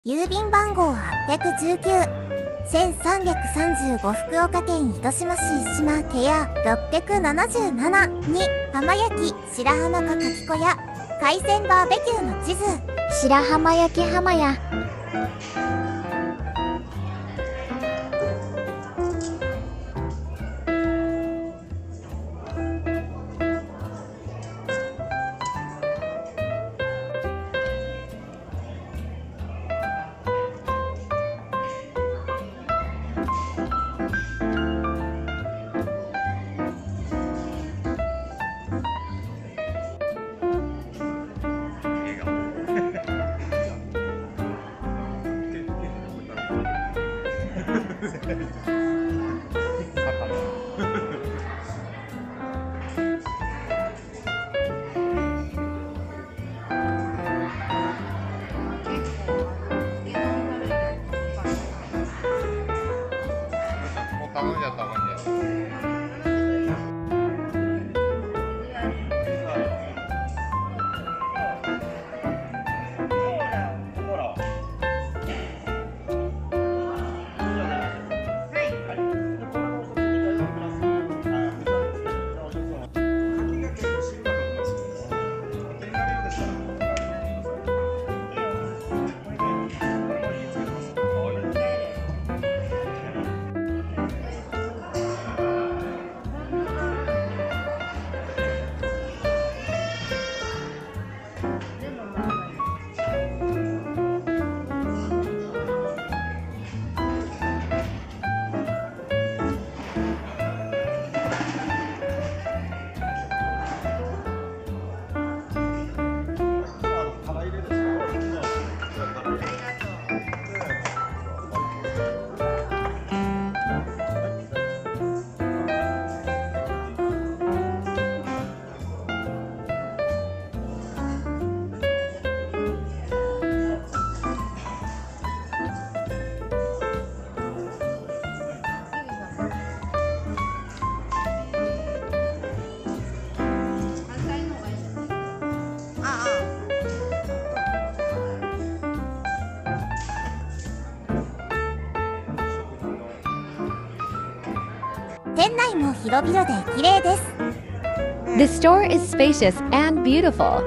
郵便番号819、1335福岡県糸島市石島手屋677に浜焼き白浜かかき小屋海鮮バーベキューの地図。 白浜焼き浜屋。 頼んじゃったもんね。 店内も広々で綺麗です。 The store is spacious and beautiful.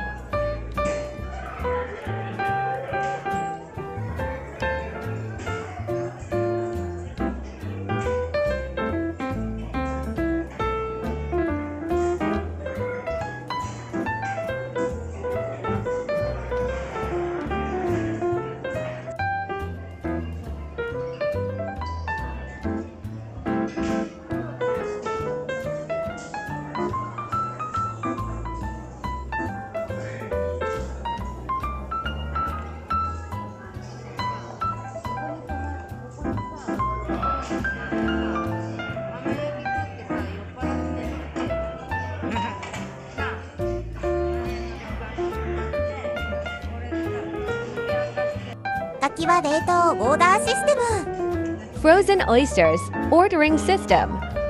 牡蠣は冷凍オーダーシステム。 Frozen oysters ordering system.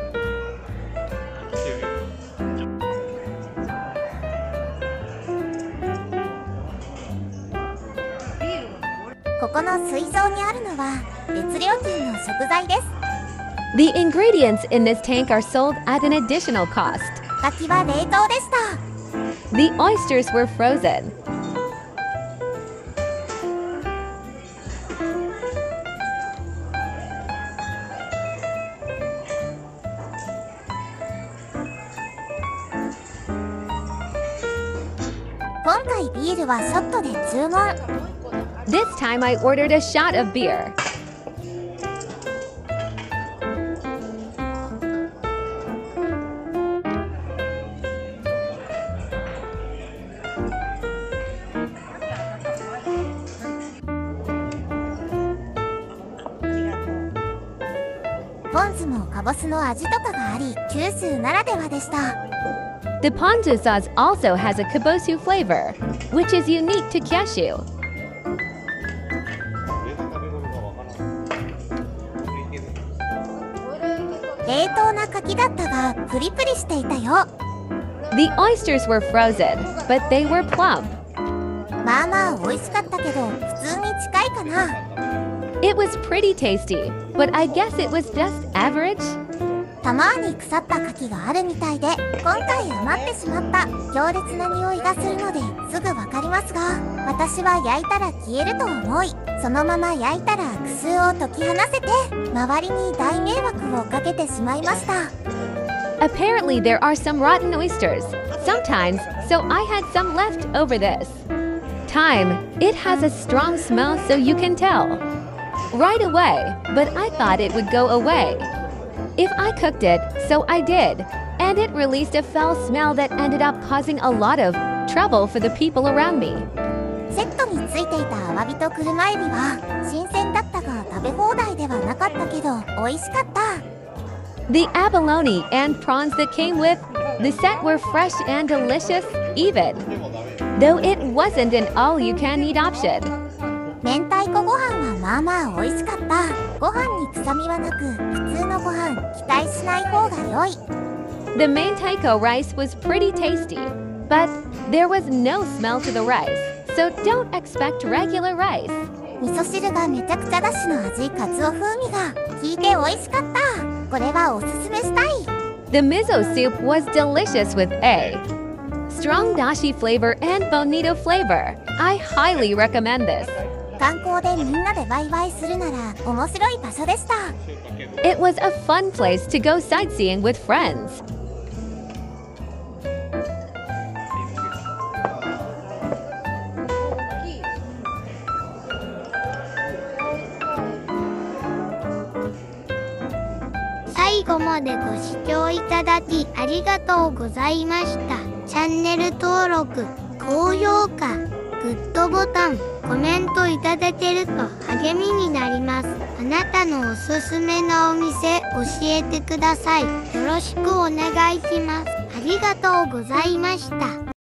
ここの水槽にあるのは別料金の食材です。 The ingredients in this tank are sold at an additional cost. 牡蠣は冷凍でした。 The oysters were frozen. 今回ビールはショットで注文。 This time I ordered a shot of beer. ポン酢もカボスの味とかがあり、九州ならではでした。 The ponzu sauce also has a kabosu flavor, which is unique to Kyushu. 冷凍な牡蠣だったがプリプリしていたよ。 The oysters were frozen, but they were plump. まあまあ美味しかったけど普通に近いかな。 It was pretty tasty, but I guess it was just average. たまに腐った牡蠣があるみたいで、今回余ってしまった。強烈な匂いがするのですぐわかりますが、私は焼いたら消えると思い、そのまま焼いたら悪臭を解き放せて、周りに大迷惑をかけてしまいました。 Apparently, there are some rotten oysters sometimes, so I had some left over this time. It has a strong smell, so you can tell right away, but I thought it would go away if I cooked it, so I did, and it released a foul smell that ended up causing a lot of trouble for the people around me. セットについていたアワビと車エビは新鮮だったが食べ放題ではなかったけど美味しかった。 The abalone and prawns that came with the set were fresh and delicious, even though it wasn't an all-you-can-eat option. 明太子ご飯はまあまあ美味しかった。ご飯に臭みはなく、普通のご飯期待しない方が良い。 The mentaiko rice was pretty tasty, but there was no smell to the rice, so don't expect regular rice. 味噌汁がめちゃくちゃだしの味、カツオ風味が効いて美味しかった。これはおすすめしたい。 The miso soup was delicious with a strong dashi flavor and bonito flavor. I highly recommend this. 観光でみんなでワイワイするなら面白い場所でした。 It was a fun place to go sightseeing with friends. 最後までご視聴いただきありがとうございました。チャンネル登録、高評価、グッドボタン、コメントいただけると励みになります。あなたのおすすめのお店教えてください。よろしくお願いします。ありがとうございました。